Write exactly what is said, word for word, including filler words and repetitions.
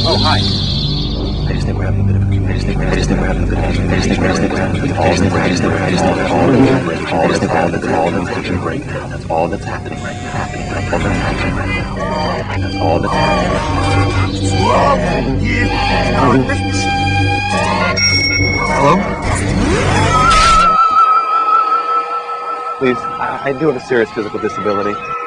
Oh, hi. I just think we're having a bit of a communication. I just think we're having a bit of a communication. I just think we're having a bit of a communication. I just think we're having a bit of a communication. All that's happening, all that's happening right now. That's all that's happening right now. Happening. That's all that's happening right now. That's all that's happening. Hello? Please, I, I do have a serious physical disability.